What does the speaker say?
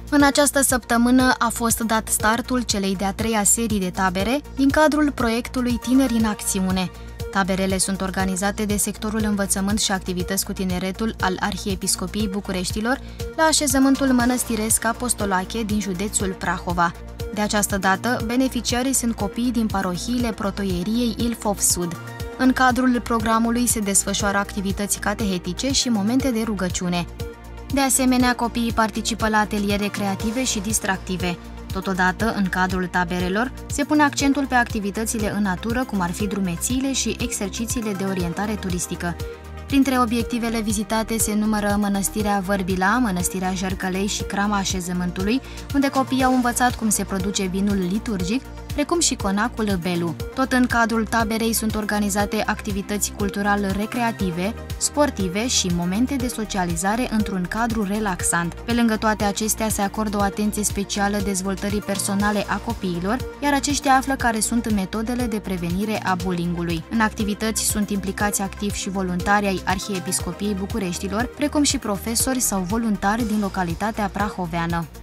În această săptămână a fost dat startul celei de-a treia serii de tabere din cadrul proiectului Tineri în Acțiune. Taberele sunt organizate de sectorul învățământ și activități cu tineretul al Arhiepiscopiei Bucureștilor la așezământul mănăstiresc Apostolache din județul Prahova. De această dată, beneficiarii sunt copiii din parohiile protoieriei Ilfov Sud. În cadrul programului se desfășoară activități catehetice și momente de rugăciune. De asemenea, copiii participă la ateliere creative și distractive. Totodată, în cadrul taberelor, se pune accentul pe activitățile în natură, cum ar fi drumețiile și exercițiile de orientare turistică. Printre obiectivele vizitate se numără Mănăstirea Vărbila, Mănăstirea Jărcălei și Crama Așezământului, unde copiii au învățat cum se produce vinul liturgic, precum și conacul Belu. Tot în cadrul taberei sunt organizate activități cultural-recreative, sportive și momente de socializare într-un cadru relaxant. Pe lângă toate acestea se acordă o atenție specială dezvoltării personale a copiilor, iar aceștia află care sunt metodele de prevenire a bullyingului. În activități sunt implicați activi și voluntari ai Arhiepiscopiei Bucureștilor, precum și profesori sau voluntari din localitatea prahoveană.